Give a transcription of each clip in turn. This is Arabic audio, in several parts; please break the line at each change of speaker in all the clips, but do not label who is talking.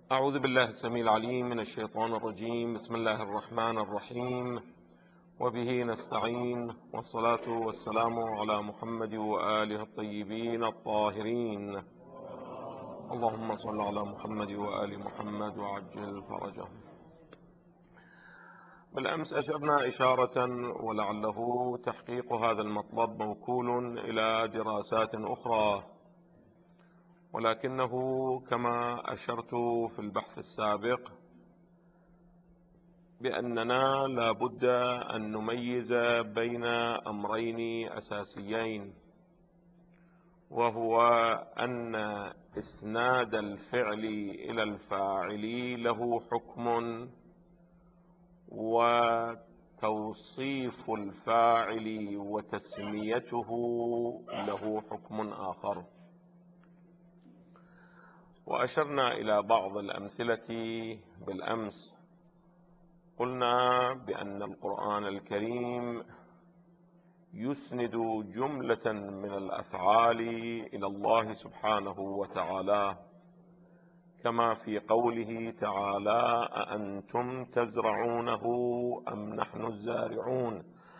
أعوذ بالله السميع العليم من الشيطان الرجيم. بسم الله الرحمن الرحيم، وبه نستعين، والصلاة والسلام على محمد وآله الطيبين الطاهرين. اللهم صل على محمد وآل محمد وعجل فرجهم. بالأمس أشرنا إشارة ولعله تحقيق هذا المطلب موكول إلى دراسات أخرى، ولكنه كما أشرت في البحث السابق بأننا لا بد أن نميز بين أمرين أساسيين، وهو أن إسناد الفعل إلى الفاعل له حكم، وتوصيف الفاعل وتسميته له حكم آخر. وأشرنا إلى بعض الأمثلة بالأمس. قلنا بأن القرآن الكريم يسند جملة من الأفعال إلى الله سبحانه وتعالى، كما في قوله تعالى: أأنتم تزرعونه أم نحن الزارعون.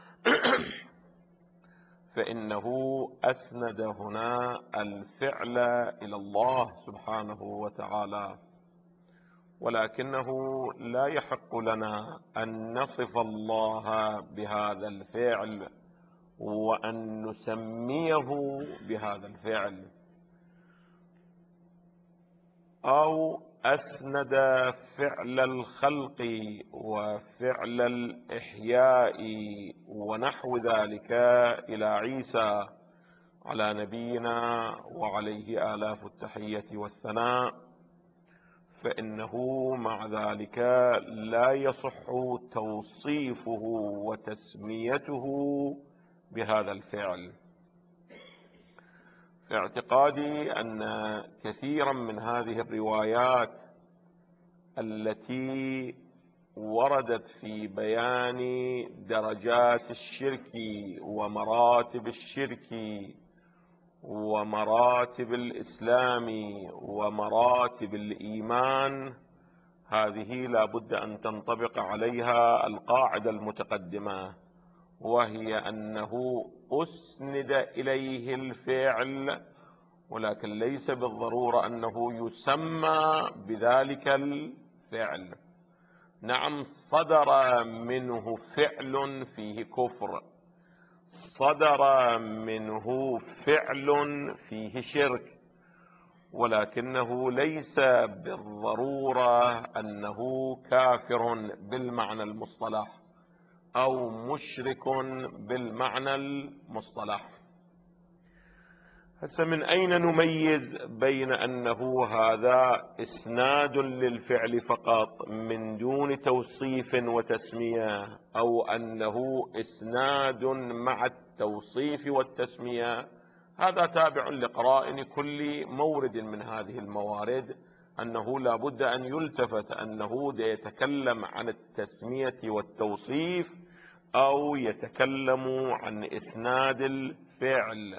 فإنه أسند هنا الفعل إلى الله سبحانه وتعالى، ولكنه لا يحق لنا أن نصف الله بهذا الفعل وأن نسميه بهذا الفعل، أو أسند فعل الخلق وفعل الإحياء ونحو ذلك إلى عيسى على نبينا وعليه آلاف التحية والثناء، فإنه مع ذلك لا يصح توصيفه وتسميته بهذا الفعل. في اعتقادي أن كثيرا من هذه الروايات التي وردت في بيان درجات الشرك ومراتب الشرك ومراتب الإسلام ومراتب الإيمان، هذه لا بد أن تنطبق عليها القاعدة المتقدمة، وهي أنه أسند إليه الفعل، ولكن ليس بالضرورة أنه يسمى بذلك الفعل. نعم، صدر منه فعل فيه كفر، صدر منه فعل فيه شرك، ولكنه ليس بالضرورة أنه كافر بالمعنى المصطلح أو مشرك بالمعنى المصطلح. هسه من أين نميز بين أنه هذا إسناد للفعل فقط من دون توصيف وتسمية، أو أنه إسناد مع التوصيف والتسمية؟ هذا تابع لقرائن كل مورد من هذه الموارد، أنه لا بد أن يلتفت أنه يتكلم عن التسمية والتوصيف أو يتكلم عن إسناد الفعل.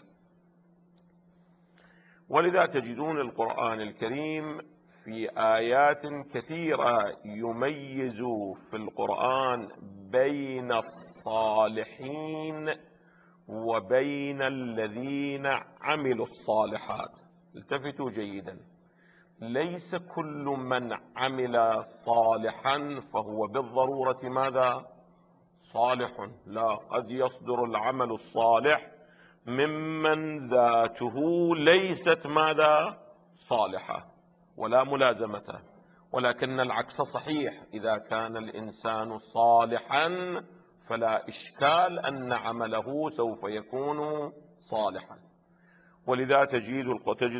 ولذا تجدون القرآن الكريم في آيات كثيرة يميز في القرآن بين الصالحين وبين الذين عملوا الصالحات. التفتوا جيدا، ليس كل من عمل صالحا فهو بالضرورة ماذا؟ صالح. لا، قد يصدر العمل الصالح ممن ذاته ليست ماذا؟ صالحة ولا ملازمته، ولكن العكس صحيح. إذا كان الإنسان صالحا فلا إشكال أن عمله سوف يكون صالحا. ولذا تجد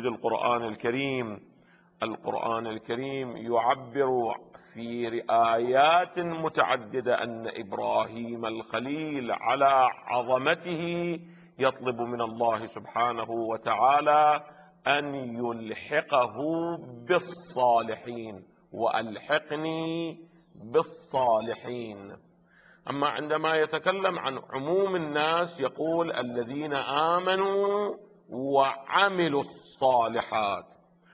القرآن الكريم يعبر في آيات متعددة أن إبراهيم الخليل على عظمته يطلب من الله سبحانه وتعالى أن يلحقه بالصالحين، وألحقني بالصالحين. أما عندما يتكلم عن عموم الناس يقول الذين آمنوا وعملوا الصالحات.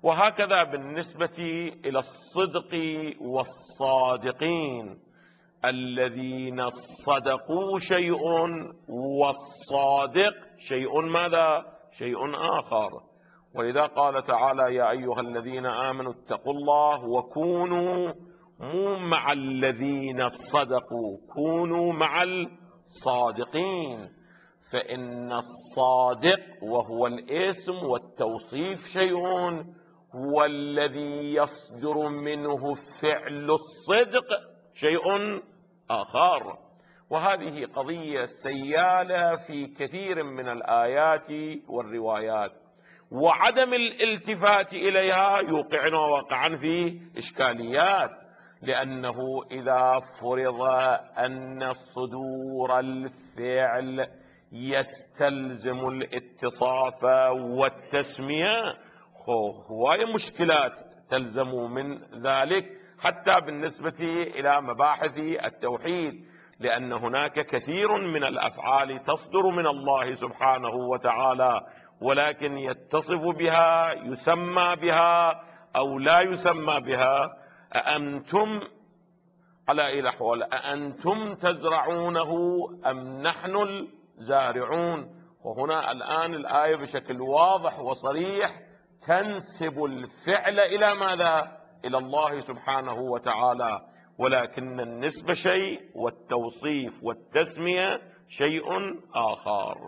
وهكذا بالنسبة إلى الصدق والصادقين، الذين صدقوا شيء والصادق شيء ماذا؟ شيء آخر. ولذا قال تعالى: يا أيها الذين آمنوا اتقوا الله وكونوا، مو مع الذين صدقوا، كونوا مع الصادقين، فإن الصادق وهو الاسم والتوصيف شيء، هو الذي يصدر منه فعل الصدق شيء آخر. وهذه قضية سيالة في كثير من الآيات والروايات، وعدم الالتفات إليها يوقعنا واقعا في إشكاليات، لأنه إذا فرض أن صدور الفعل يستلزم الاتصاف والتسمية، هواية مشكلات تلزم من ذلك، حتى بالنسبة إلى مباحث التوحيد، لأن هناك كثير من الأفعال تصدر من الله سبحانه وتعالى، ولكن يتصف بها، يسمى بها أو لا يسمى بها. أأنتم على إيه الأحوال، أأنتم تزرعونه أم نحن الزارعون؟ وهنا الآن الآية بشكل واضح وصريح تنسب الفعل إلى ماذا؟ إلى الله سبحانه وتعالى، ولكن النسبة شيء والتوصيف والتسمية شيء آخر.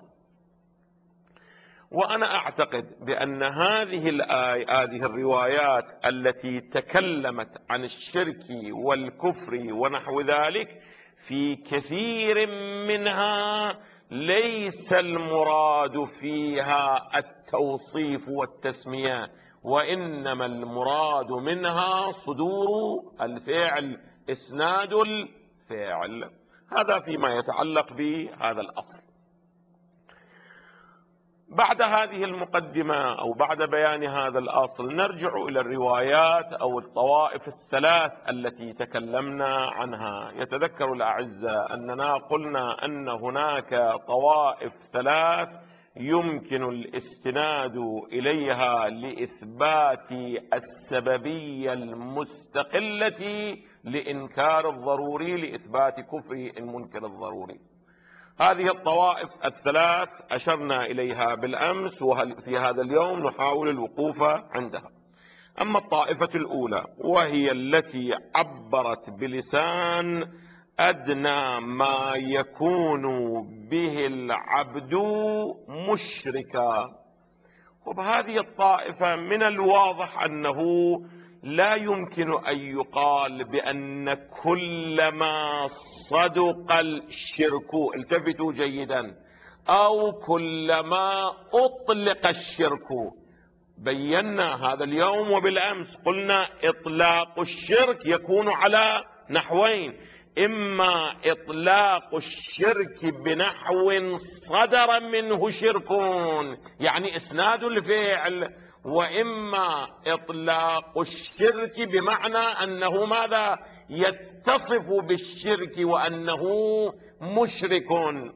وأنا أعتقد بأن هذه الروايات التي تكلمت عن الشرك والكفر ونحو ذلك، في كثير منها ليس المراد فيها التوصيف والتسمية، وإنما المراد منها صدور الفعل، إسناد الفعل. هذا فيما يتعلق بهذا الأصل. بعد هذه المقدمة أو بعد بيان هذا الأصل، نرجع إلى الروايات أو الطوائف الثلاث التي تكلمنا عنها. يتذكر الأعزاء أننا قلنا أن هناك طوائف ثلاث يمكن الاستناد إليها لإثبات السببية المستقلة لإنكار الضروري، لإثبات كفر المنكر الضروري. هذه الطوائف الثلاث أشرنا إليها بالأمس، وفي هذا اليوم نحاول الوقوف عندها. أما الطائفة الأولى، وهي التي عبرت بلسان أدنى ما يكون به العبد مشركا، هذه الطائفة من الواضح أنه لا يمكن أن يقال بأن كل ما صدق الشرك، التفتوا جيدا، أو كلما أطلق الشرك. بينا هذا اليوم وبالأمس، قلنا إطلاق الشرك يكون على نحوين: إما إطلاق الشرك بنحو صدر منه شرك، يعني إسناد الفعل، وإما إطلاق الشرك بمعنى أنه ماذا؟ يتصف بالشرك وأنه مشرك،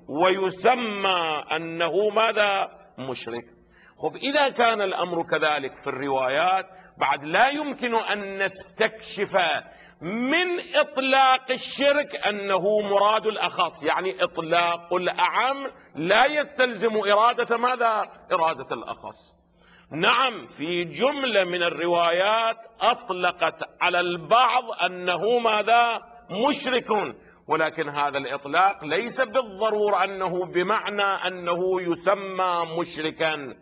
ويسمى أنه ماذا؟ مشرك. إذا كان الأمر كذلك في الروايات، بعد لا يمكن أن نستكشف من إطلاق الشرك أنه مراد الأخص، يعني إطلاق الأعم لا يستلزم إرادة ماذا؟ إرادة الأخص. نعم، في جملة من الروايات أطلقت على البعض أنه ماذا؟ مشرك، ولكن هذا الإطلاق ليس بالضرورة أنه بمعنى أنه يسمى مشركا،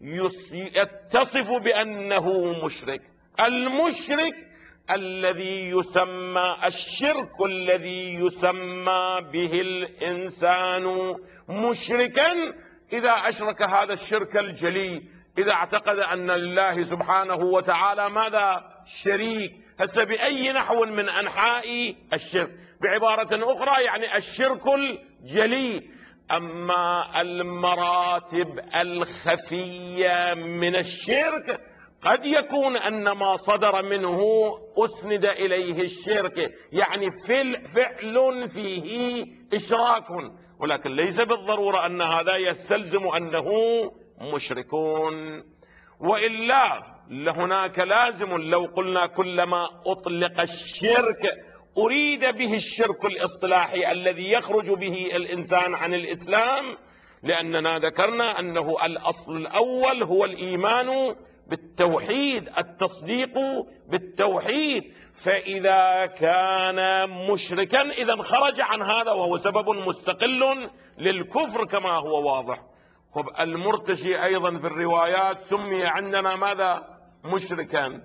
يتصف بأنه مشرك. المشرك الذي يسمى، الشرك الذي يسمى به الإنسان مشركا، إذا أشرك هذا الشرك الجلي، إذا اعتقد أن لله سبحانه وتعالى ماذا؟ شريك، هسه بأي نحو من أنحاء الشرك، بعبارة أخرى يعني الشرك الجلي. أما المراتب الخفية من الشرك، قد يكون أن ما صدر منه أسند إليه الشرك، يعني فعل فيه إشراك، ولكن ليس بالضرورة أن هذا يستلزم أنه مشركون. وإلا هناك لازم لو قلنا كلما أطلق الشرك أريد به الشرك الاصطلاحي الذي يخرج به الإنسان عن الإسلام، لأننا ذكرنا أنه الأصل الأول هو الإيمان بالتوحيد، التصديق بالتوحيد. فإذا كان مشركا إذا خرج عن هذا وهو سبب مستقل للكفر كما هو واضح. خب المرتشي أيضا في الروايات سمي عندنا ماذا؟ مشركا.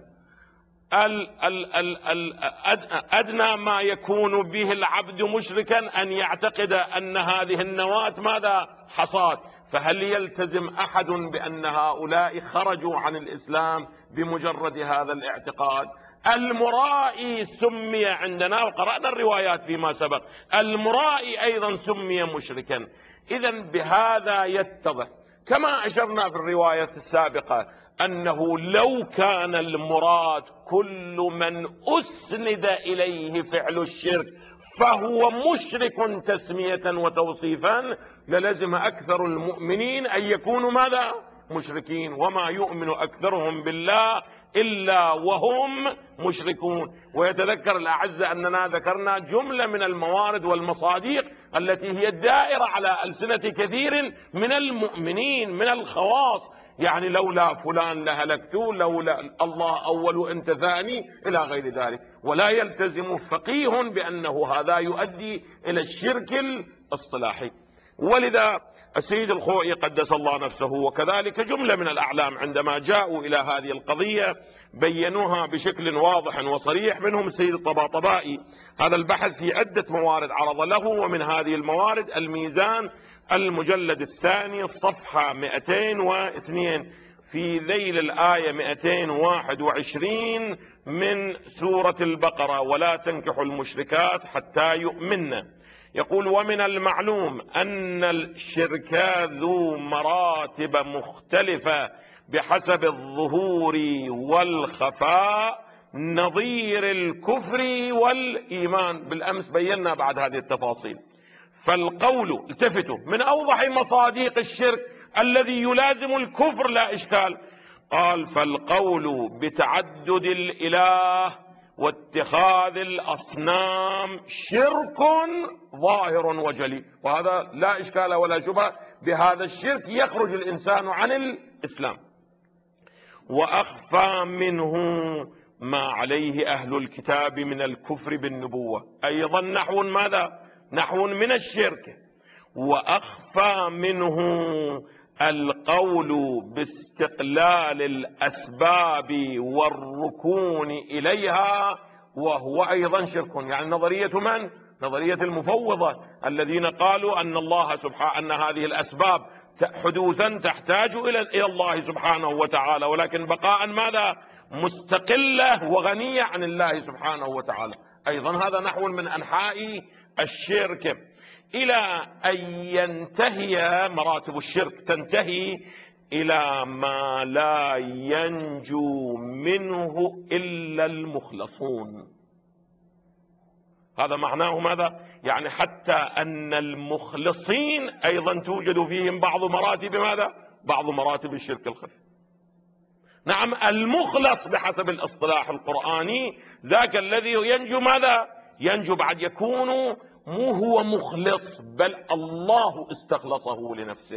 أدنى ما يكون به العبد مشركا أن يعتقد أن هذه النواة ماذا؟ حصاد. فهل يلتزم أحد بأن هؤلاء خرجوا عن الإسلام بمجرد هذا الاعتقاد؟ المرائي سمي عندنا، وقرأنا الروايات فيما سبق، المرائي أيضا سمي مشركا. إذن بهذا يتضح كما أشرنا في الرواية السابقة أنه لو كان المراد كل من أسند إليه فعل الشرك فهو مشرك تسمية وتوصيفا، للزم أكثر المؤمنين أن يكونوا ماذا؟ مشركين. وما يؤمن أكثرهم بالله إلا وهم مشركون. ويتذكر الأعزة أننا ذكرنا جملة من الموارد والمصادق التي هي الدائرة على ألسنة كثير من المؤمنين من الخواص، يعني لولا فلان لهلكت، لولا الله أول وأنت ثاني، إلى غير ذلك. ولا يلتزم فقيه بأنه هذا يؤدي إلى الشرك الاصطلاحي. ولذا السيد الخوئي قدس الله نفسه وكذلك جملة من الأعلام عندما جاءوا إلى هذه القضية بينوها بشكل واضح وصريح، منهم السيد الطباطبائي. هذا البحث في عدة موارد عرض له، ومن هذه الموارد الميزان المجلد الثاني الصفحة 202 في ذيل الآية 221 من سورة البقرة: ولا تنكحوا المشركات حتى يؤمن. يقول: ومن المعلوم أن الشرك ذو مراتب مختلفة بحسب الظهور والخفاء نظير الكفر والإيمان. بالأمس بينا بعد هذه التفاصيل. فالقول، التفتوا، من أوضح مصادق الشرك الذي يلازم الكفر لا إشكال، قال: فالقول بتعدد الإله واتخاذ الأصنام شرك ظاهر وجلي. وهذا لا إشكال ولا شبهة، بهذا الشرك يخرج الإنسان عن الإسلام. وأخفى منه ما عليه أهل الكتاب من الكفر بالنبوة، أيضا نحو ماذا؟ نحو من الشرك. وأخفى منه القول باستقلال الأسباب والركون إليها، وهو أيضا شرك. يعني نظرية من؟ نظرية المفوضة الذين قالوا أن الله سبحانه، أن هذه الأسباب حدوثا تحتاج إلى الله سبحانه وتعالى، ولكن بقاء ماذا؟ مستقلة وغنية عن الله سبحانه وتعالى. أيضا هذا نحو من أنحاء الشرك، إلى أن ينتهي مراتب الشرك، تنتهي إلى ما لا ينجو منه إلا المخلصون. هذا معناه ماذا؟ يعني حتى أن المخلصين أيضا توجد فيهم بعض مراتب ماذا؟ بعض مراتب الشرك الخفي. نعم، المخلص بحسب الاصطلاح القرآني ذاك الذي ينجو ماذا؟ ينجو بعد يكون مو هو مخلص، بل الله استخلصه لنفسه.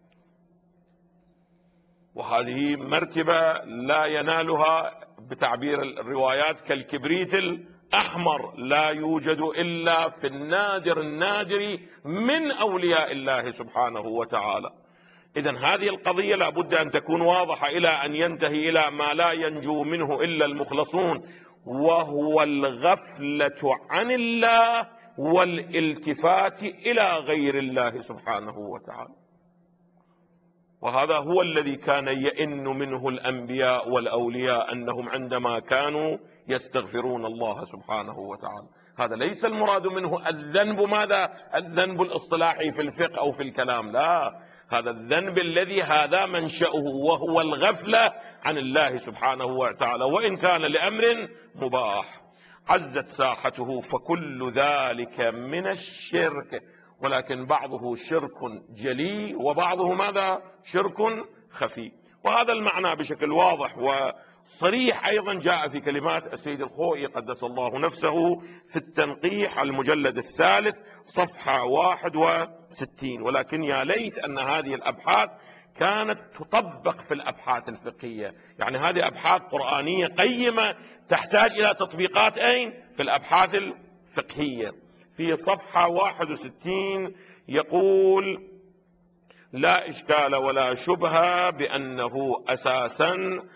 وهذه مرتبة لا ينالها بتعبير الروايات كالكبريت الأحمر، لا يوجد إلا في النادر النادر من أولياء الله سبحانه وتعالى. إذن هذه القضية لا بد أن تكون واضحة إلى أن ينتهي إلى ما لا ينجو منه إلا المخلصون، وهو الغفلة عن الله والالتفات إلى غير الله سبحانه وتعالى. وهذا هو الذي كان يئن منه الأنبياء والأولياء، أنهم عندما كانوا يستغفرون الله سبحانه وتعالى. هذا ليس المراد منه الذنب ماذا؟ الذنب الاصطلاحي في الفقه أو في الكلام، لا، هذا الذنب الذي هذا منشأه، وهو الغفلة عن الله سبحانه وتعالى، وإن كان لأمر مباح عزت ساحته، فكل ذلك من الشرك، ولكن بعضه شرك جلي وبعضه ماذا؟ شرك خفي. وهذا المعنى بشكل واضح وصريح أيضا جاء في كلمات السيد الخوئي قدس الله نفسه في التنقيح المجلد الثالث صفحة 61. ولكن يا ليت أن هذه الأبحاث كانت تطبق في الأبحاث الفقهية. يعني هذه أبحاث قرآنية قيمة تحتاج إلى تطبيقات أين؟ في الأبحاث الفقهية. في صفحة 61 يقول: لا إشكال ولا شبهة بأنه أساسا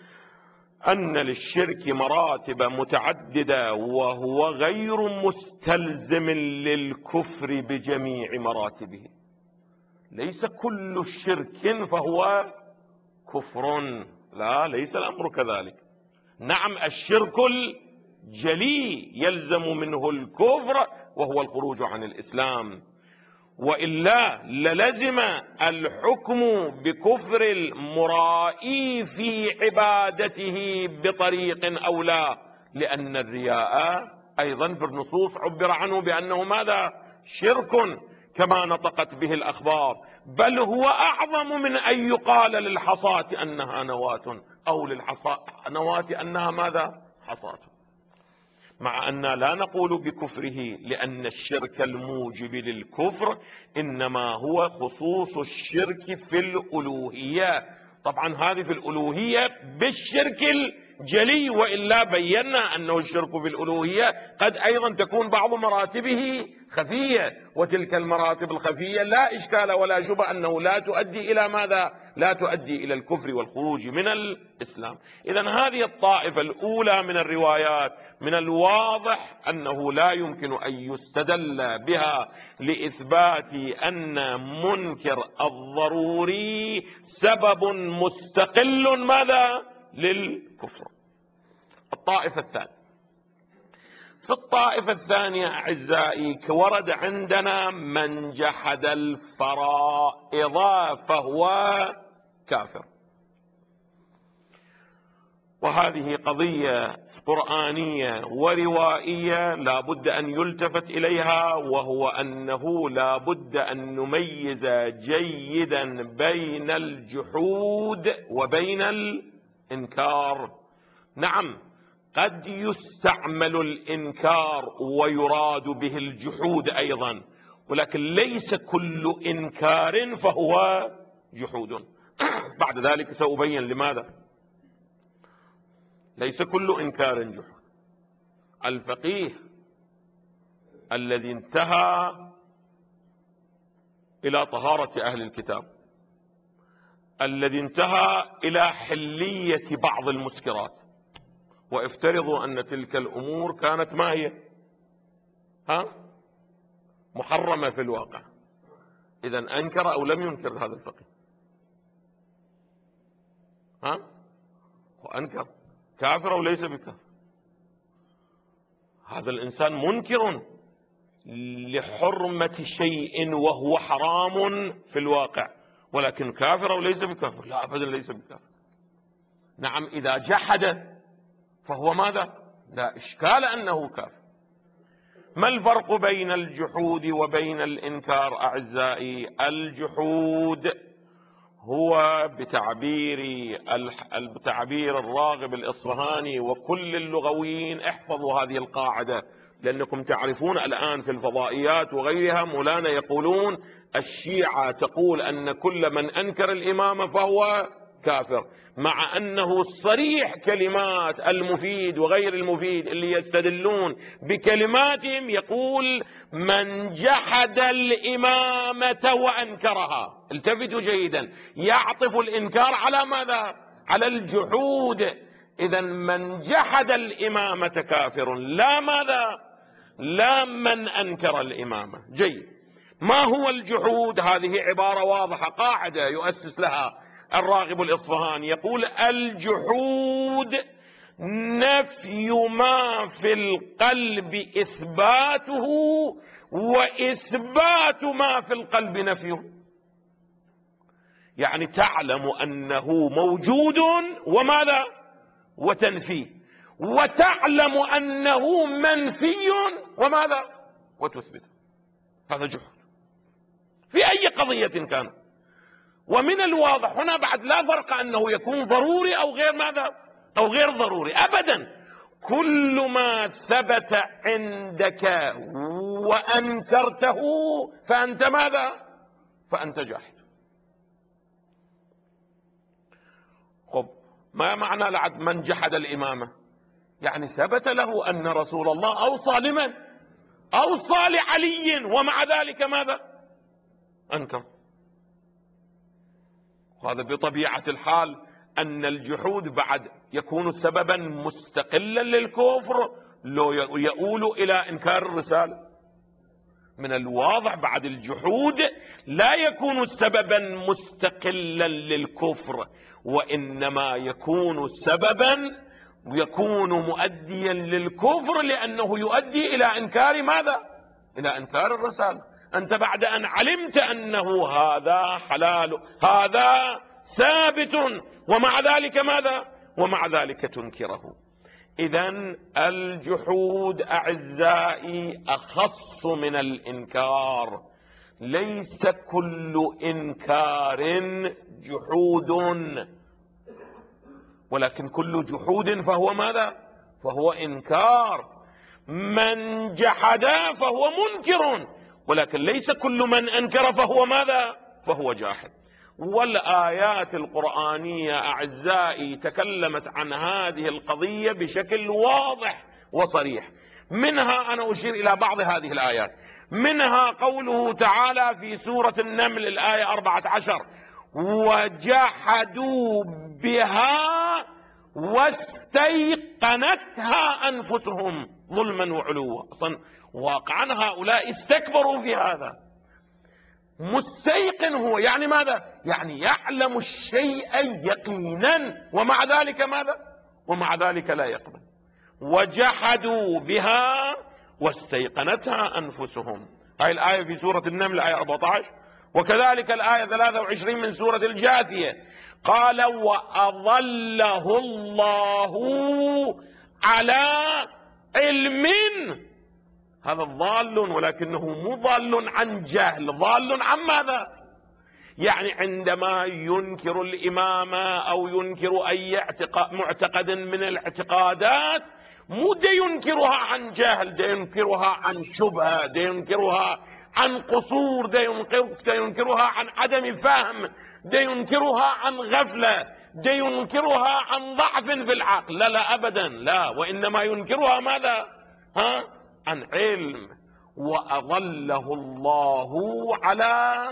أن للشرك مراتب متعددة وهو غير مستلزم للكفر بجميع مراتبه. ليس كل شرك فهو كفر، لا، ليس الأمر كذلك. نعم، الشرك الجلي يلزم منه الكفر وهو الخروج عن الإسلام، وإلا للزم الحكم بكفر المرائي في عبادته بطريق أو لا، لأن الرياء أيضا في النصوص عبر عنه بأنه ماذا؟ شرك كما نطقت به الأخبار، بل هو أعظم من أن يقال للحصاة أنها نواة، أو للنواة أنها ماذا؟ حصاة. مع أن لا نقول بكفره، لأن الشرك الموجب للكفر إنما هو خصوص الشرك في الألوهية. طبعا هذه في الألوهية بالشرك الجلي، وإلا بينا أنه الشرك في الألوهية قد أيضا تكون بعض مراتبه خفية، وتلك المراتب الخفية لا إشكال ولا شبهة أنه لا تؤدي إلى ماذا؟ لا تؤدي إلى الكفر والخروج من الإسلام. إذن هذه الطائفة الأولى من الروايات من الواضح أنه لا يمكن أن يستدل بها لإثبات أن منكر الضروري سبب مستقل ماذا؟ للكفر. الطائفة الثانية، في الطائفة الثانية أعزائي ورد عندنا من جحد الفرائض فهو كافر. وهذه قضية قرآنية وروائية لا بد أن يلتفت إليها، وهو أنه لا بد أن نميز جيدا بين الجحود وبين الإنكار. نعم، قد يستعمل الإنكار ويراد به الجحود أيضا، ولكن ليس كل إنكار فهو جحود. بعد ذلك سأبين لماذا. ليس كل إنكار جحود. الفقيه الذي انتهى إلى طهارة أهل الكتاب، الذي انتهى إلى حلية بعض المسكرات، وافترضوا أن تلك الأمور كانت ما هي؟ محرمة في الواقع. إذن أنكر أو لم ينكر هذا الفقيه؟ وأنكر. كافر أو ليس بكافر؟ هذا الإنسان منكر لحرمة شيء وهو حرام في الواقع، ولكن كافر أو ليس بكافر؟ لا أبدا، ليس بكافر. نعم، إذا جحد فهو ماذا؟ لا إشكال أنه كافر. ما الفرق بين الجحود وبين الإنكار أعزائي؟ الجحود هو بتعبير الراغب الإصفهاني وكل اللغويين، احفظوا هذه القاعدة لأنكم تعرفون الآن في الفضائيات وغيرها مولانا يقولون الشيعة تقول أن كل من أنكر الإمامة فهو كافر، مع أنه صريح كلمات المفيد وغير المفيد اللي يستدلون بكلماتهم يقول من جحد الإمامة وأنكرها. التفتوا جيدا، يعطف الإنكار على ماذا؟ على الجحود. إذا من جحد الإمامة كافر، لا ماذا؟ لا من أنكر الإمامة. جيد. ما هو الجحود؟ هذه عبارة واضحة، قاعدة يؤسس لها الراغب الإصفهاني، يقول الجحود نفي ما في القلب إثباته وإثبات ما في القلب نفيه. يعني تعلم أنه موجود وماذا؟ وتنفيه، وتعلم أنه منفي وماذا؟ وتثبته. هذا جحود في أي قضية كانت. ومن الواضح هنا بعد لا فرق أنه يكون ضروري أو غير ماذا أو غير ضروري أبدا. كل ما ثبت عندك وأنكرته فأنت ماذا؟ فأنت جاحد. خب ما معنى لعد من جحد الإمامة؟ يعني ثبت له أن رسول الله أوصى لمن؟ أوصى لعلي، ومع ذلك ماذا؟ أنكر. وهذا بطبيعة الحال أن الجحود بعد يكون سببا مستقلا للكفر لو يؤول إلى إنكار الرسالة. من الواضح بعد الجحود لا يكون سببا مستقلا للكفر، وإنما يكون سببا يكون مؤديا للكفر، لأنه يؤدي إلى إنكار ماذا؟ إلى إنكار الرسالة. أنت بعد أن علمت أنه هذا حلال هذا ثابت، ومع ذلك ماذا؟ ومع ذلك تنكره. إذن الجحود أعزائي أخص من الإنكار. ليس كل إنكار جحود، ولكن كل جحود فهو ماذا؟ فهو إنكار. من جحد فهو منكر، ولكن ليس كل من أنكر فهو ماذا؟ فهو جاحد. والآيات القرآنية أعزائي تكلمت عن هذه القضية بشكل واضح وصريح. منها أنا أشير إلى بعض هذه الآيات، منها قوله تعالى في سورة النمل الآية 14: وجحدوا بها واستيقنتها أنفسهم ظلما وعلوا. أصلا واقعا هؤلاء استكبروا في هذا. مستيقن هو يعني ماذا؟ يعني يعلم الشيء يقينا، ومع ذلك ماذا؟ ومع ذلك لا يقبل. وجحدوا بها واستيقنتها أنفسهم. هاي الآية في سورة النمل آية 14. وكذلك الآية 23 من سورة الجاثية: قال وأضله الله على علم. هذا ضال، ولكنه مو ضال عن جهل، ضال عن ماذا؟ يعني عندما ينكر الإمامة أو ينكر أي معتقد من الاعتقادات، مو دا ينكرها عن جهل، دا ينكرها عن شبهة، دا ينكرها عن قصور، دا ينكرها عن عدم فهم، دا ينكرها عن غفلة، دا ينكرها عن ضعف في العقل. لا لا أبدا، لا، وإنما ينكرها ماذا؟ عن علم. وأضله الله على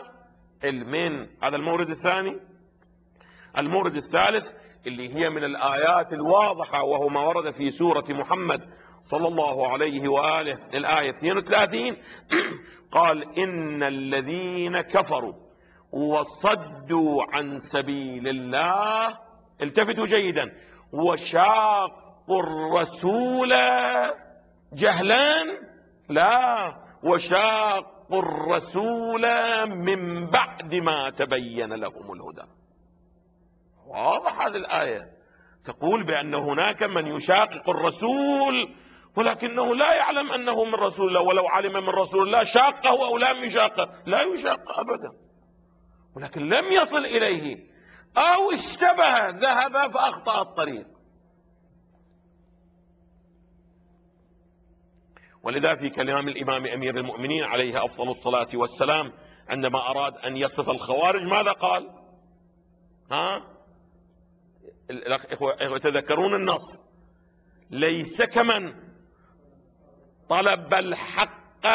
علم. هذا المورد الثاني. المورد الثالث اللي هي من الآيات الواضحة، وهو ما ورد في سورة محمد صلى الله عليه وآله الآية 32: قال إن الذين كفروا وصدوا عن سبيل الله، التفتوا جيدا، وشاقوا الرسول جهلان، لا، وشاقوا الرسول من بعد ما تبين لهم الهدى. واضح هذه الآية تقول بأن هناك من يشاقق الرسول ولكنه لا يعلم أنه من رسول الله، ولو علم من رسول الله شاقه أو لم يشاقه، لا يشاق أبدا، ولكن لم يصل إليه أو اشتبه، ذهب فأخطأ الطريق. ولذا في كلام الإمام أمير المؤمنين عليه أفضل الصلاة والسلام عندما أراد أن يصف الخوارج ماذا قال؟ الأخوة تذكرون النص: ليس كمن طلب الحق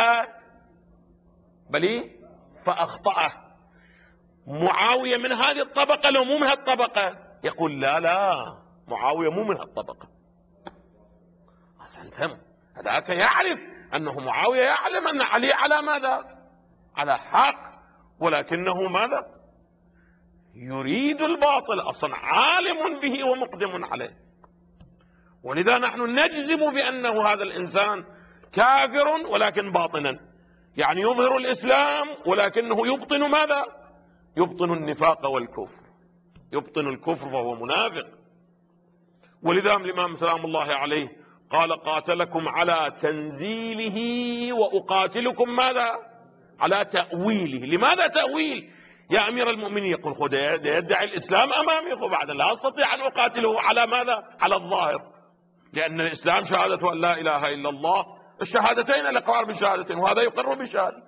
بل فأخطأه. معاوية من هذه الطبقة لو مو من هالطبقة؟ يقول لا لا، معاوية مو من هالطبقة. أحسنتم. هذاك يعرف أنه معاوية يعلم أن علي على ماذا؟ على حق، ولكنه ماذا؟ يريد الباطل، أصلا عالم به ومقدم عليه. ولذا نحن نجزم بأنه هذا الإنسان كافر ولكن باطنا، يعني يظهر الإسلام ولكنه يبطن ماذا؟ يبطن النفاق والكفر، يبطن الكفر فهو منافق. ولذا الإمام سلام الله عليه قال: قاتلكم على تنزيله وأقاتلكم ماذا؟ على تأويله. لماذا تأويل؟ يا أمير المؤمنين، يقول خذ يدعي الإسلام أمامي، وبعد لا أستطيع أن أقاتله على ماذا؟ على الظاهر، لأن الإسلام شهادة أن لا إله إلا الله، الشهادتين الإقرار بشهادتين، وهذا يقر بشهادة.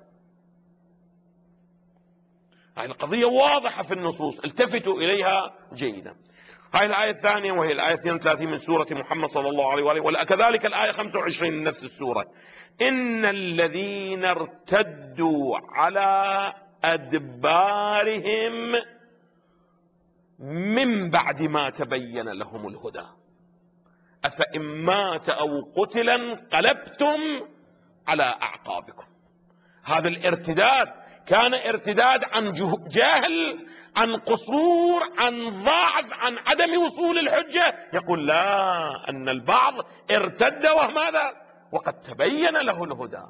هذه القضية واضحة في النصوص، التفتوا إليها جيدا. هاي الآية الثانية وهي الآية 32 من سورة محمد صلى الله عليه وآله، وكذلك الآية 25 من نفس السورة: إن الذين ارتدوا على أدبارهم من بعد ما تبين لهم الهدى أفإن مات أو قتل انقلبتم على أعقابكم. هذا الارتداد كان ارتداد عن جهل، عن قصور، عن ضعف، عن عدم وصول الحجة. يقول لا، أن البعض ارتد وماذا؟ وقد تبين له الهدى.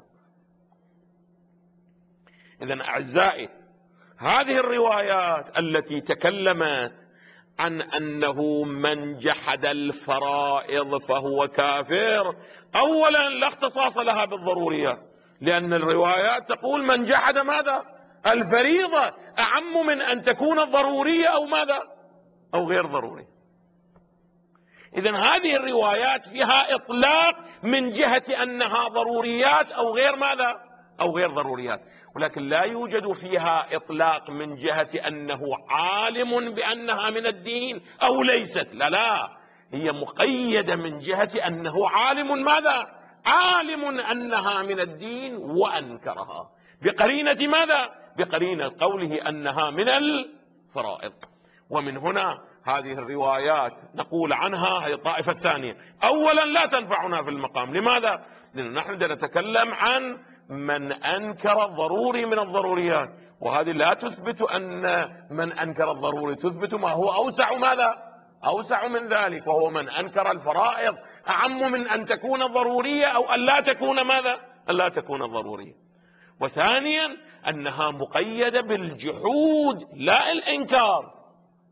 إذن أعزائي، هذه الروايات التي تكلمت عن أنه من جحد الفرائض فهو كافر، أولا لا اختصاص لها بالضروريات، لأن الروايات تقول من جحد ماذا؟ الفريضة، أعم من أن تكون ضرورية أو ماذا؟ أو غير ضرورية. إذن هذه الروايات فيها إطلاق من جهة أنها ضروريات أو غير ماذا؟ أو غير ضروريات، ولكن لا يوجد فيها إطلاق من جهة أنه عالم بأنها من الدين أو ليست. لا، هي مقيدة من جهة أنه عالم ماذا؟ عالم أنها من الدين وأنكرها بقرينة ماذا؟ بقرينة قوله أنها من الفرائض. ومن هنا هذه الروايات نقول عنها، هي الطائفة الثانية، أولا لا تنفعنا في المقام. لماذا؟ لأن نحن نتكلم عن من أنكر الضروري من الضروريات، وهذه لا تثبت أن من أنكر الضروري، تثبت ما هو أوسع ماذا؟ أوسع من ذلك، وهو من أنكر الفرائض، أعم من أن تكون ضرورية أو أن لا تكون ماذا؟ أن لا تكون ضرورية. وثانيا أنها مقيدة بالجحود لا الإنكار.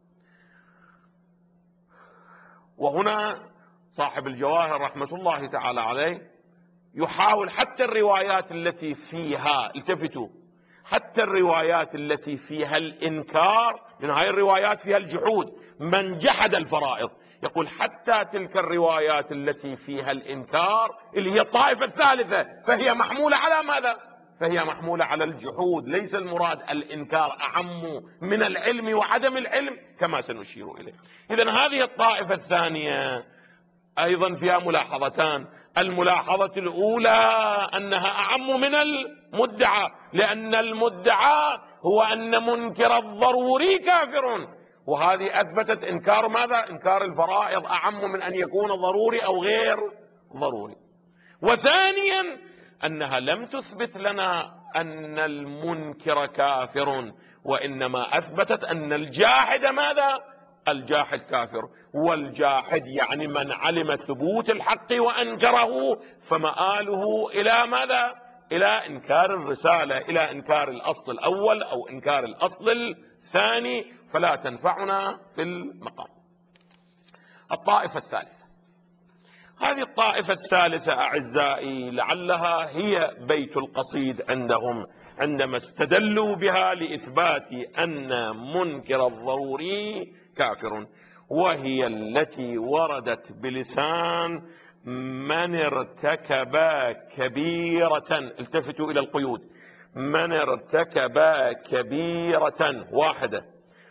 وهنا صاحب الجواهر رحمة الله تعالى عليه يحاول حتى الروايات التي فيها، التفتوا، حتى الروايات التي فيها الإنكار، لأن هاي الروايات فيها الجحود، من جحد الفرائض، يقول حتى تلك الروايات التي فيها الإنكار اللي هي الطائفة الثالثة فهي محمولة على ماذا؟ فهي محمولة على الجحود، ليس المراد الإنكار أعم من العلم وعدم العلم كما سنشير إليه. إذن هذه الطائفة الثانية أيضا فيها ملاحظتان. الملاحظة الأولى أنها أعم من المدعى، لأن المدعى هو أن منكر الضروري كافر، وهذه أثبتت إنكار ماذا؟ إنكار الفرائض أعم من أن يكون ضروري أو غير ضروري. وثانيا أنها لم تثبت لنا أن المنكر كافر، وإنما أثبتت أن الجاحد ماذا؟ الجاحد كافر. والجاحد يعني من علم ثبوت الحق وأنكره، فمآله إلى ماذا؟ إلى إنكار الرسالة، إلى إنكار الأصل الأول أو إنكار الأصل الثاني، فلا تنفعنا في المقام. الطائفة الثالثة، هذه الطائفة الثالثة أعزائي لعلها هي بيت القصيد عندهم عندما استدلوا بها لإثبات أن منكر الضروري كافر، وهي التي وردت بلسان من ارتكب كبيرة. التفتوا إلى القيود: من ارتكب كبيرة واحدة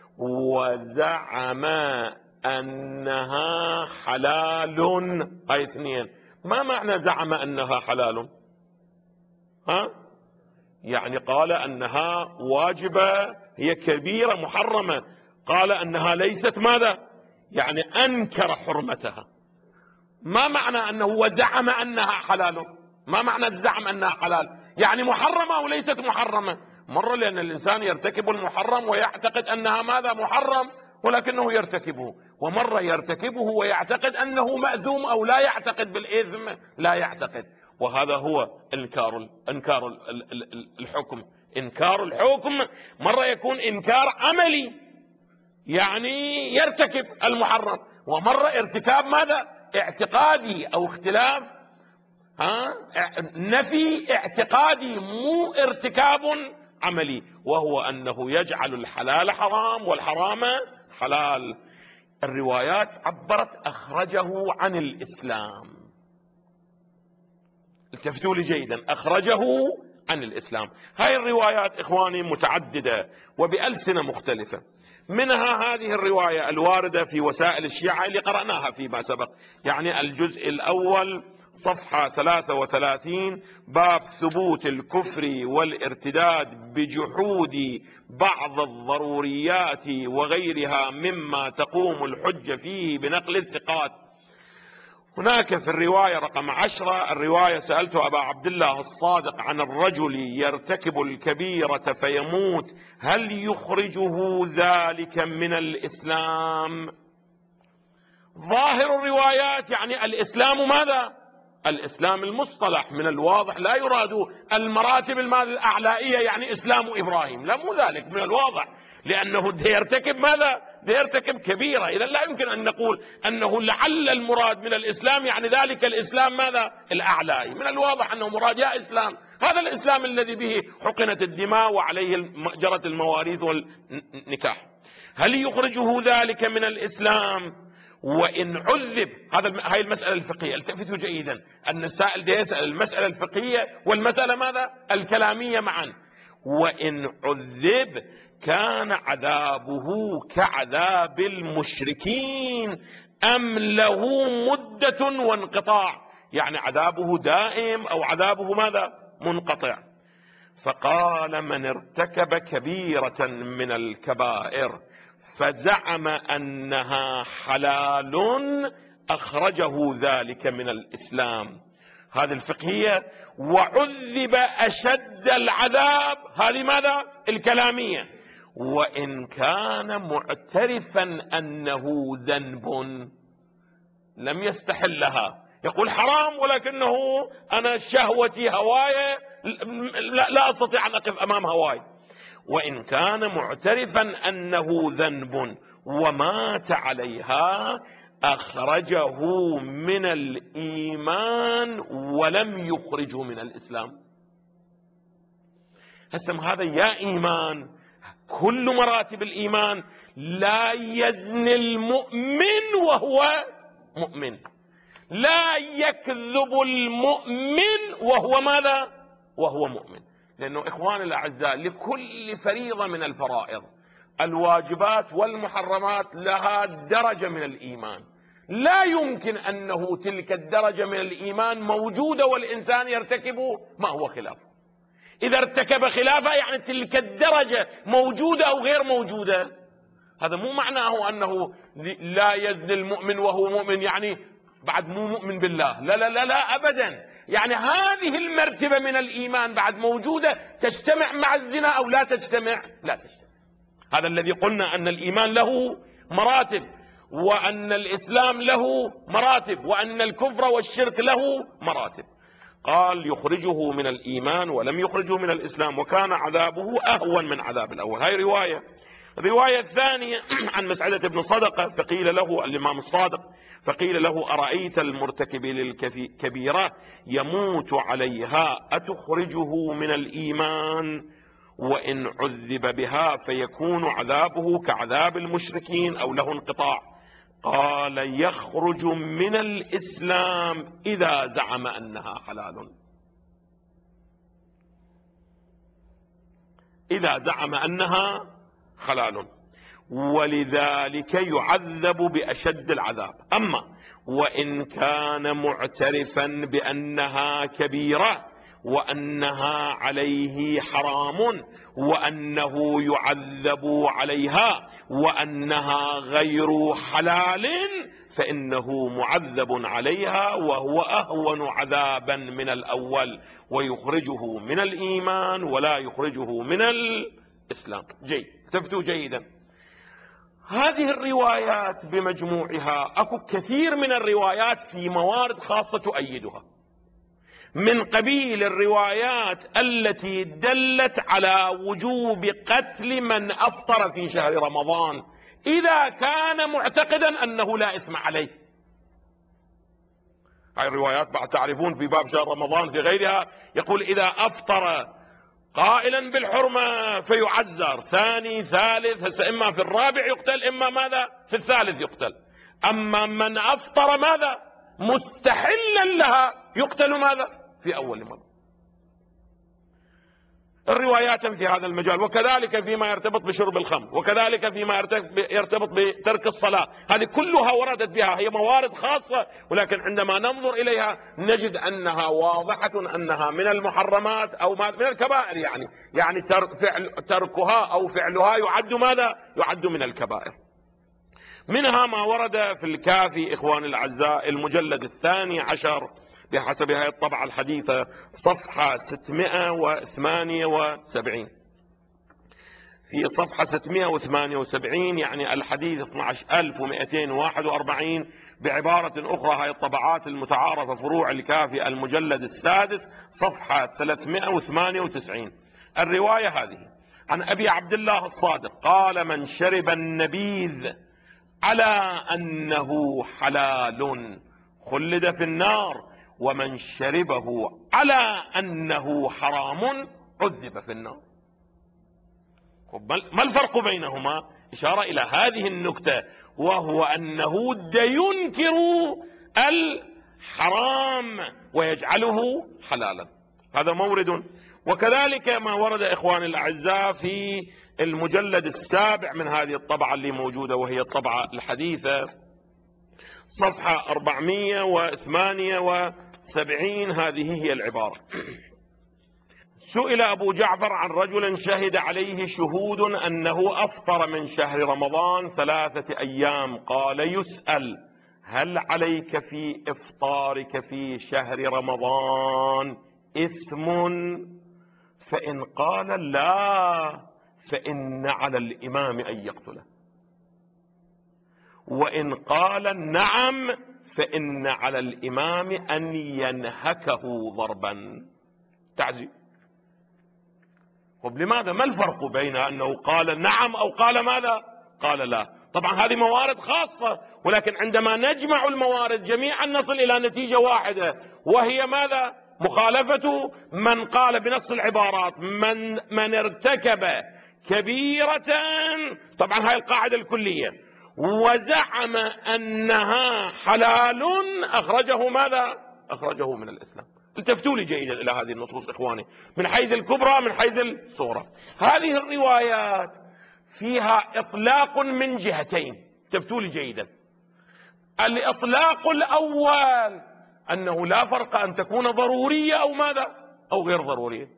وزعم أنها حلال. هاي اثنين. ما معنى زعم أنها حلال؟ يعني قال أنها واجبة، هي كبيرة محرمة، قال أنها ليست ماذا؟ يعني أنكر حرمتها. ما معنى أنه وزعم أنها حلال؟ ما معنى الزعم أنها حلال؟ يعني محرمة أو ليست محرمة؟ مرة لأن الإنسان يرتكب المحرم ويعتقد أنها ماذا؟ محرم، ولكنه يرتكبه، ومرة يرتكبه ويعتقد أنه مأذوم أو لا يعتقد بالإثم، لا يعتقد. وهذا هو إنكار الحكم. إنكار الحكم مرة يكون إنكار عملي، يعني يرتكب المحرم، ومرة ارتكاب ماذا؟ اعتقادي أو اختلاف نفي اعتقادي، مو ارتكاب عملي، وهو أنه يجعل الحلال حرام والحرام حلال. الروايات عبرت أخرجه عن الإسلام. التفتوا لي جيدا، أخرجه عن الإسلام. هاي الروايات إخواني متعددة وبألسنة مختلفة، منها هذه الرواية الواردة في وسائل الشيعة اللي قرأناها فيما سبق، يعني الجزء الأول صفحة 33 باب ثبوت الكفر والارتداد بجحود بعض الضروريات وغيرها مما تقوم الحجة فيه بنقل الثقات. هناك في الرواية رقم 10 الرواية سألت أبا عبد الله الصادق عن الرجل يرتكب الكبيرة فيموت هل يخرجه ذلك من الإسلام؟ ظاهر الروايات يعني الإسلام ماذا؟ الإسلام المصطلح، من الواضح لا يراد المراتب الأعلائية يعني إسلام إبراهيم، لا مو ذلك، من الواضح لأنه يرتكب ماذا؟ يرتكب كبيرة. إذا لا يمكن أن نقول أنه لعل المراد من الإسلام يعني ذلك الإسلام ماذا؟ الأعلائي. من الواضح أنه مراد يا إسلام، هذا الإسلام الذي به حقنت الدماء وعليه جرت المواريث والنكاح. هل يخرجه ذلك من الإسلام؟ وإن عذب، هاي المسألة الفقهية، التفتوا جيدا أن السائل يسأل المسألة الفقهية والمسألة ماذا؟ الكلامية معا. وإن عذب كان عذابه كعذاب المشركين أم له مدة وانقطاع؟ يعني عذابه دائم أو عذابه ماذا؟ منقطع. فقال من ارتكب كبيرة من الكبائر فزعم أنها حلال أخرجه ذلك من الإسلام. هذه الفقهية. وعذب أشد العذاب، هذه ماذا؟ الكلامية. وإن كان معترفا أنه ذنب لم يستحلها، يقول حرام ولكنه أنا شهوتي هواي لا أستطيع أن أقف أمام هواي. وإن كان معترفا أنه ذنب ومات عليها أخرجه من الإيمان ولم يخرجه من الإسلام. هسم هذا يا إيمان كل مراتب الإيمان. لا يزني المؤمن وهو مؤمن، لا يكذب المؤمن وهو ماذا؟ وهو مؤمن. لأنه إخواني الأعزاء لكل فريضة من الفرائض الواجبات والمحرمات لها درجة من الإيمان، لا يمكن أنه تلك الدرجة من الإيمان موجودة والإنسان يرتكب ما هو خلافه. إذا ارتكب خلافه يعني تلك الدرجة موجودة أو غير موجودة. هذا مو معناه أنه لا يزني المؤمن وهو مؤمن يعني بعد مو مؤمن بالله، لا لا لا لا أبدا. يعني هذه المرتبة من الإيمان بعد موجودة، تجتمع مع الزنا أو لا تجتمع؟ لا تجتمع. هذا الذي قلنا أن الإيمان له مراتب، وأن الإسلام له مراتب، وأن الكفر والشرك له مراتب. قال يخرجه من الإيمان ولم يخرجه من الإسلام وكان عذابه أهون من عذاب الأول. هاي رواية. الرواية الثانية عن مسعدة بن صدقة فقيل له الإمام الصادق فقيل له أرأيت المرتكب للكبيرة يموت عليها أتخرجه من الإيمان؟ وإن عذب بها فيكون عذابه كعذاب المشركين أو له انقطاع. قال يخرج من الإسلام إذا زعم أنها حلال، إذا زعم أنها حلال، ولذلك يعذب بأشد العذاب. أما وإن كان معترفا بأنها كبيرة وأنها عليه حرام وأنه يعذب عليها وأنها غير حلال فإنه معذب عليها وهو أهون عذابا من الأول، ويخرجه من الإيمان ولا يخرجه من الإسلام. جيد، تفتوا جيدا. هذه الروايات بمجموعها أكو كثير من الروايات في موارد خاصة تؤيدها، من قبيل الروايات التي دلت على وجوب قتل من أفطر في شهر رمضان إذا كان معتقدا أنه لا إثم عليه. هاي الروايات بعد تعرفون في باب شهر رمضان في غيرها يقول إذا أفطر قائلا بالحرمة فيعزر، ثاني ثالث، هسه إما في الرابع يقتل إما ماذا في الثالث يقتل. أما من أفطر ماذا مستحلا لها يقتل ماذا في أول مرة. الروايات في هذا المجال، وكذلك فيما يرتبط بشرب الخمر، وكذلك فيما يرتبط بترك الصلاة، هذه كلها وردت بها، هي موارد خاصة، ولكن عندما ننظر إليها نجد أنها واضحة أنها من المحرمات أو من الكبائر، يعني تركها أو فعلها يعد ماذا؟ يعد من الكبائر. منها ما ورد في الكافي إخواني الأعزاء المجلد 12 بحسب هذه الطبعة الحديثة صفحة 678. في صفحة 678 يعني الحديث 12241 بعبارة أخرى، هذه الطبعات المتعارفة فروع الكافي المجلد السادس صفحة 398. الرواية هذه عن أبي عبد الله الصادق قال: من شرب النبيذ على أنه حلال خلد في النار، ومن شربه على أنه حرام عذب في النار. ما الفرق بينهما؟ إشارة إلى هذه النكتة، وهو أنه ينكر الحرام ويجعله حلالا. هذا مورد. وكذلك ما ورد إخواني الأعزاء في المجلد السابع من هذه الطبعة اللي موجودة، وهي الطبعة الحديثة صفحة 478. هذه هي العبارة: سئل أبو جعفر عن رجل شهد عليه شهود أنه أفطر من شهر رمضان 3 أيام، قال: يسأل: هل عليك في إفطارك في شهر رمضان إثم؟ فإن قال لا فإن على الإمام أن يقتله، وإن قال نعم فإن على الإمام أن ينهكه ضربا تعزير. طب لماذا؟ ما الفرق بين أنه قال نعم أو قال ماذا؟ قال لا. طبعا هذه موارد خاصة، ولكن عندما نجمع الموارد جميعا نصل إلى نتيجة واحدة، وهي ماذا؟ مخالفة من قال بنص العبارات: من ارتكب كبيرة، طبعا هاي القاعدة الكلية، وزعم أنها حلال أخرجه ماذا؟ أخرجه من الإسلام. التفتوا لي جيدا إلى هذه النصوص إخواني، من حيث الكبرى من حيث الصغرى. هذه الروايات فيها إطلاق من جهتين، التفتوا لي جيدا. الإطلاق الأول أنه لا فرق أن تكون ضرورية أو ماذا؟ أو غير ضرورية،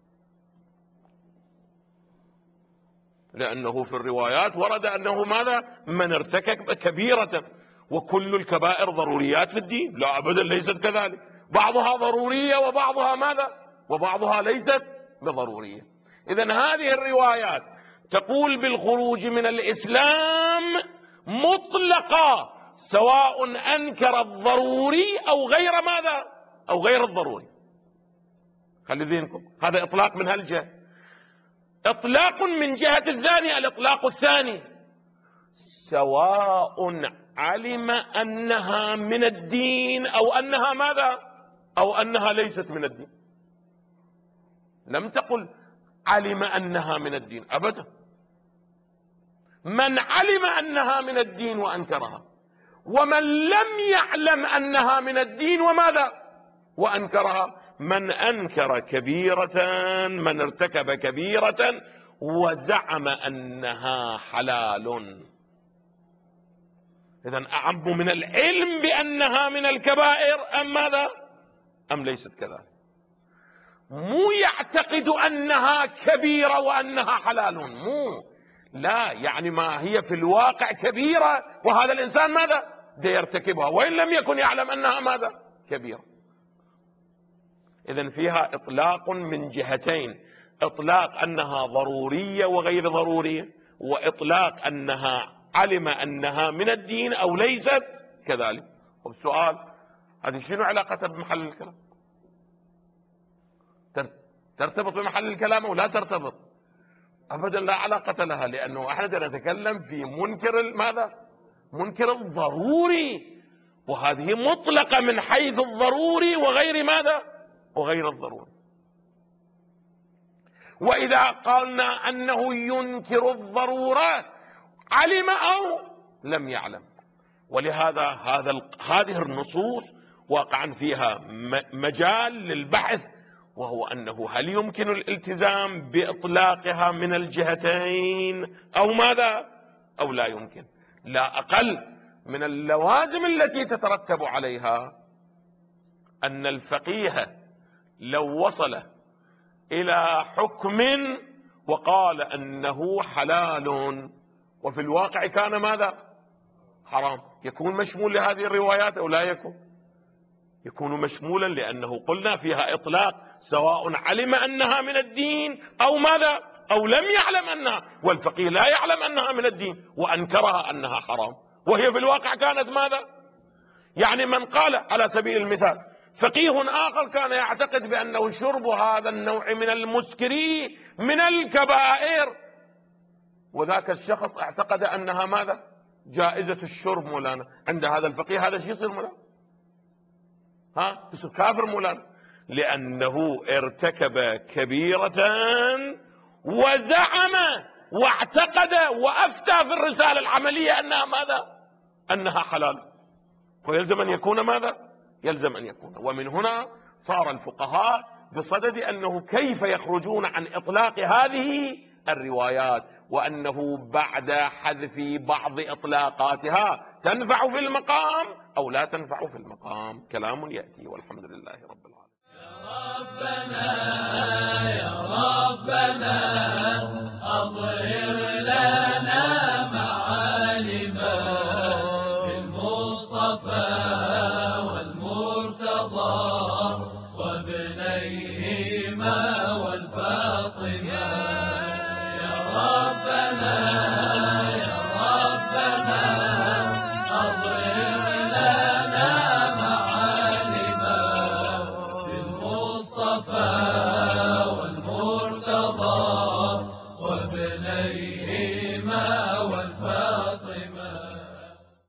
لأنه في الروايات ورد أنه ماذا؟ من ارتكب كبيرة، وكل الكبائر ضروريات في الدين؟ لا أبدا، ليست كذلك، بعضها ضرورية وبعضها ماذا؟ وبعضها ليست بضرورية. إذن هذه الروايات تقول بالخروج من الإسلام مطلقة، سواء أنكر الضروري أو غير ماذا؟ أو غير الضروري. خلي ذهنكم، هذا إطلاق من هالجهة. إطلاق من جهة الثانية، الإطلاق الثاني: سواء علم أنها من الدين أو أنها ماذا؟ أو أنها ليست من الدين. لم تقل علم أنها من الدين أبدا. من علم أنها من الدين وأنكرها، ومن لم يعلم أنها من الدين وماذا؟ وأنكرها. من أنكر كبيرة، من ارتكب كبيرة وزعم أنها حلال. إذن أعم من العلم بأنها من الكبائر أم ماذا؟ أم ليست كذلك؟ مو يعتقد أنها كبيرة وأنها حلال، مو، لا، يعني ما هي في الواقع كبيرة وهذا الإنسان ماذا؟ ده يرتكبها وإن لم يكن يعلم أنها ماذا؟ كبيرة. إذن فيها إطلاق من جهتين: إطلاق أنها ضرورية وغير ضرورية، وإطلاق أنها علم أنها من الدين أو ليست كذلك. طب السؤال: هذه شنو علاقتها بمحل الكلام؟ ترتبط بمحل الكلام أو لا ترتبط؟ أبدا لا علاقة لها، لأنه احنا نتكلم في منكر ماذا؟ منكر الضروري، وهذه مطلقة من حيث الضروري وغير ماذا؟ وغير الضروري. وإذا قالنا أنه ينكر الضرورة علم أو لم يعلم. ولهذا هذه النصوص واقعا فيها مجال للبحث، وهو أنه هل يمكن الالتزام بإطلاقها من الجهتين أو ماذا أو لا يمكن. لا أقل من اللوازم التي تترتب عليها أن الفقيه لو وصل إلى حكم وقال أنه حلال وفي الواقع كان ماذا حرام، يكون مشمول لهذه الروايات أو لا يكون مشمولا، لأنه قلنا فيها إطلاق سواء علم أنها من الدين أو ماذا أو لم يعلم أنها. والفقيه لا يعلم أنها من الدين وأنكرها أنها حرام، وهي في الواقع كانت ماذا. يعني من قال على سبيل المثال فقيه آخر كان يعتقد بأنه شرب هذا النوع من المسكري من الكبائر، وذاك الشخص اعتقد أنها ماذا جائزة الشرب مولانا، عند هذا الفقيه هذا شيء يصير مولانا، يصير كافر مولانا، لأنه ارتكب كبيرة وزعم واعتقد وأفتى في الرسالة العملية أنها ماذا أنها حلال، ويلزم أن يكون ماذا يلزم أن يكون. ومن هنا صار الفقهاء بصدد أنه كيف يخرجون عن إطلاق هذه الروايات، وأنه بعد حذف بعض إطلاقاتها تنفع في المقام أو لا تنفع في المقام. كلام يأتي والحمد لله رب العالمين.
يا ربنا يا ربنا أظهر لنا معالما المصطفى والمرتضى وابنيهما